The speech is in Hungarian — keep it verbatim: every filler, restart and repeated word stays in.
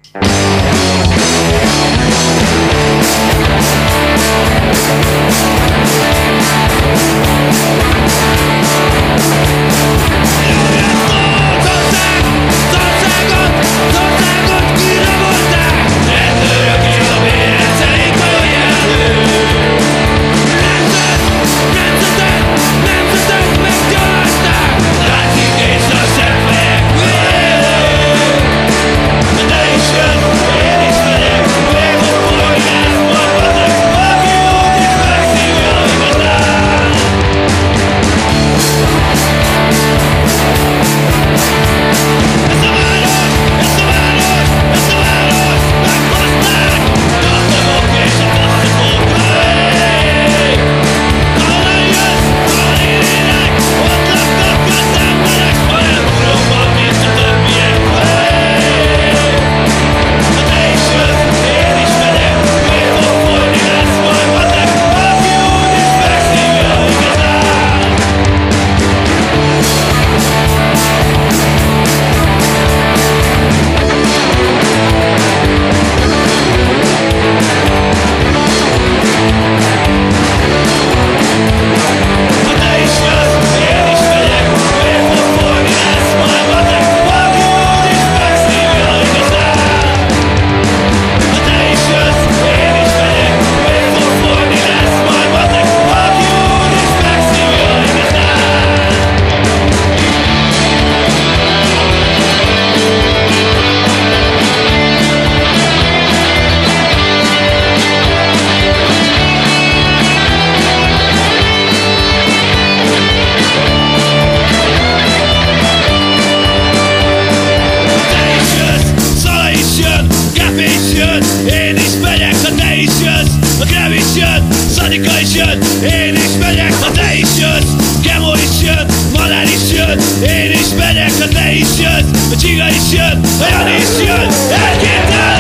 Én is megyek, ha te is jössz. A Grab is jön, Szanika is jön. Én is megyek, ha te is jössz. Gemo is jön, Malár is jön. Én is megyek, ha te is jössz. A Csiga is jön, a Jani is jön. Elkétel!